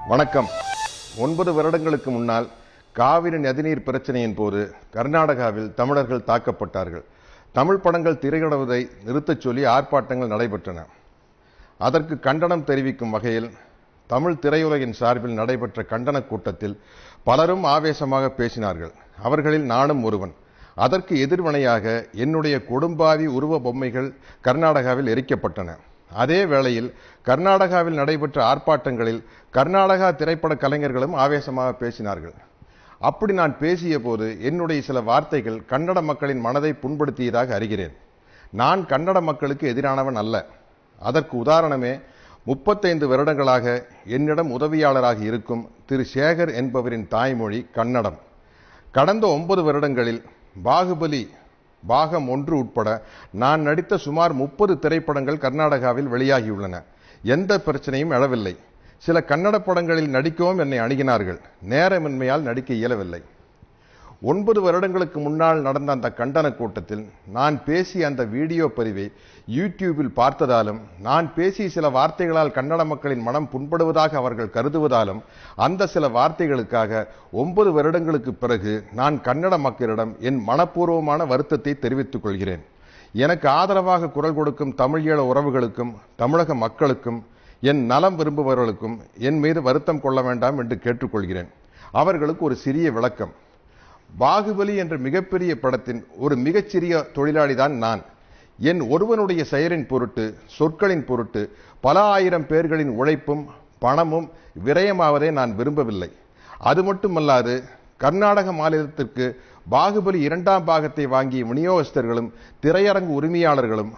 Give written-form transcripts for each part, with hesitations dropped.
வணக்கம். 9 வருடங்களுக்கு முன்னால் காவிரி நதிநீர் பிரச்சனையின் போது கர்நாடகாவில் தமிழர்கள் தாக்கப்பட்டார்கள். தமிழ் படங்கள் திரையிடுவதை நிறுத்தச் சொல்லி ஆர்ப்பாட்டங்கள் நடைபெற்றன. அதற்கு கண்டனம் தெரிவிக்கும் வகையில் தமிழ் திரையுலகின் சார்பில் நடைபெற்ற கண்டன கூட்டத்தில் பலரும் ஆவேசமாக பேசினார்கள். அவர்களில் நானும் ஒருவன். அதற்கு எதிர்வினையாக என்னுடைய கொடும்பாவி உருவ பொம்மைகள் கர்நாடகாவில் எரிக்கப்பட்டன. அதே வேளையில் கர்நாடகாவில் நடைபெற்ற ஆர்ப்பாட்டங்களில் கர்நாடகா திரைப்பட கலைஞர்களும் ஆவேசமாக பேசினார்கள். அப்படி நான் பேசிய போது என்னுடைய சில வார்த்தைகள் கன்னட மக்களின் மனதை புண்படுத்தியதாக அறிகிறேன். நான் கன்னட மக்களுக்கு எதிரானவன் அல்ல. அதற்கு உதாரணமே 35 வருடங்களாக என்னிடம் உதவியாளராக இருக்கும் திரு சேகர் என்பவரின் தாய்மொழி கன்னடம். கடந்த 9 வருடங்களில் பாகுபலி பாகம் 1 உட்பட நான் நடித்த சுமார் 30 திரைப்படங்கள் கர்நாடகாவில் வெளியாகியுள்ளன. எந்த பிரச்சனையும் எழவில்லை. சில கன்னட படங்களில் நடிக்கவும் என்னை அணுகினார்கள். நேரமின்மையால் நடிக்க இயலவில்லை. 9 வருடங்களுக்கு முன்னால் நடந்த அந்த கண்டன கூட்டத்தில் நான் பேசிய அந்த வீடியோ பதிவை யூடியூபில் பார்த்ததாலும், நான் பேசிய சில வார்த்தைகளால் கன்னட மக்களின் மனம் புண்படுவதாக அவர்கள் கருதுவதாலும், அந்த சில வார்த்தைகளுக்காக 9 வருடங்களுக்கு பிறகு நான் கன்னட மக்களிடம் என் மனப்பூர்வமான வருத்தத்தை தெரிவித்துக் கொள்கிறேன். எனக்கு ஆதரவாக குரல் கொடுக்கும் தமிழீழ உறவுகளுக்கும் தமிழக மக்களுக்கும் என் நலம் விரும்புபவர்களுக்கும் என் மீது வருத்தம் கொள்ள வேண்டாம் என்று கேட்டுக்கொள்கிறேன். அவர்களுக்கு ஒரு சிறிய விளக்கம். பாகுபலி என்ற மிகப்பெரிய படத்தின் ஒரு மிகச்சிறிய தொழிலாளிதான் நான். என் ஒருவனுடைய செயலின் பொருட்டு, சொற்களின் பொருட்டு பல ஆயிரம் பேர்களின் உழைப்பும் பணமும் விரயமாவதை நான் விரும்பவில்லை. அது மட்டுமல்லாது, கர்நாடக மாநிலத்திற்கு பாகுபலி 2ஆம் பாகத்தை வாங்கிய விநியோகஸ்தர்களும் திரையரங்கு உரிமையாளர்களும்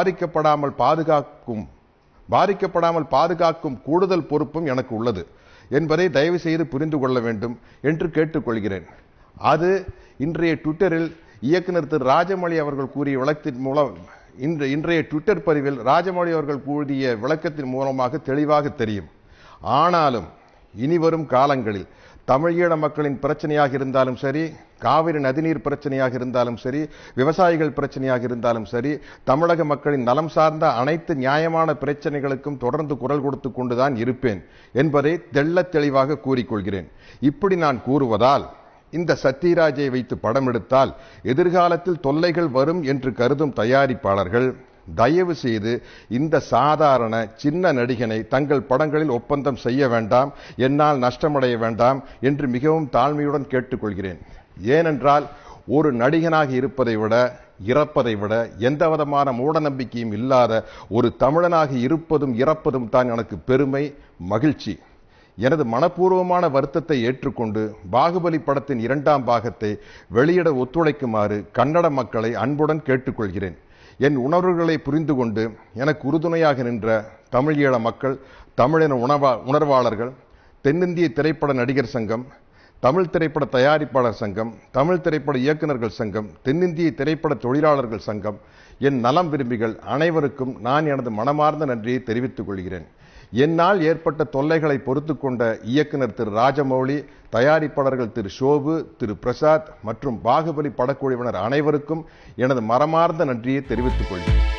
பாதிக்கப்படாமல் பாதுகாக்கும் கூடுதல் பொறுப்பும் எனக்கு உள்ளது என்பதை தயவு செய்து புரிந்து கொள்ள வேண்டும் என்று கேட்டுக்கொள்கிறேன். அது இன்றைய ட்விட்டரில் இயக்குனர் திரு ராஜமௌழி அவர்கள் கூறிய விளக்கத்தின் மூலம் இன்றைய ட்விட்டர் பதிவில் ராஜமௌழி அவர்கள் கூறிய விளக்கத்தின் மூலமாக தெளிவாக தெரியும். ஆனாலும் இனிவரும் காலங்களில் தமிழீழ மக்களின் பிரச்சனையாக இருந்தாலும் சரி, காவிரி நதிநீர் பிரச்சனையாக இருந்தாலும் சரி, விவசாயிகள் பிரச்சனையாக இருந்தாலும் சரி, தமிழக மக்களின் நலம் சார்ந்த அனைத்து நியாயமான பிரச்சனைகளுக்கும் தொடர்ந்து குரல் கொடுத்து கொண்டுதான் இருப்பேன் என்பதை தெள்ளத் தெளிவாக கூறிக்கொள்கிறேன். இப்படி நான் கூறுவதால், இந்த சத்யராஜை வைத்து படம் எடுத்தால் எதிர்காலத்தில் தொல்லைகள் வரும் என்று கருதும் தயாரிப்பாளர்கள் தயவு செய்து இந்த சாதாரண சின்ன நடிகனை தங்கள் படங்களில் ஒப்பந்தம் செய்ய வேண்டாம், என்னால் நஷ்டமடைய வேண்டாம் என்று மிகவும் தாழ்மையுடன் கேட்டுக்கொள்கிறேன். ஏனென்றால் ஒரு நடிகனாக இருப்பதை விட, இறப்பதை விட எந்தவிதமான மூட நம்பிக்கையும் இல்லாத ஒரு தமிழனாக இருப்பதும் இறப்பதும் தான் எனக்கு பெருமை, மகிழ்ச்சி. எனது மனப்பூர்வமான வருத்தத்தை ஏற்றுக்கொண்டு பாகுபலி படத்தின் 2ஆம் பாகத்தை வெளியிட ஒத்துழைக்குமாறு கன்னட மக்களை அன்புடன் கேட்டுக்கொள்கிறேன். என் உணர்வுகளை புரிந்து கொண்டு எனக்கு உறுதுணையாக நின்ற தமிழீழ மக்கள், தமிழின உணர்வாளர்கள், தென்னிந்திய திரைப்பட நடிகர் சங்கம், தமிழ் திரைப்பட தயாரிப்பாளர் சங்கம், தமிழ் திரைப்பட இயக்குநர்கள் சங்கம், தென்னிந்திய திரைப்பட தொழிலாளர்கள் சங்கம், என் நலம் விரும்பிகள் அனைவருக்கும் நான் எனது மனமார்ந்த நன்றியை தெரிவித்துக் கொள்கிறேன். என்னால் ஏற்பட்ட தொல்லைகளை பொறுத்து கொண்ட இயக்குனர் திரு ராஜமௌழி, தயாரிப்பாளர்கள் திரு ஷோபு, திரு பிரசாத் மற்றும் பாகுபலி படக்குழுவினர் அனைவருக்கும் எனது மனமார்ந்த நன்றியை தெரிவித்துக் கொள்கிறேன்.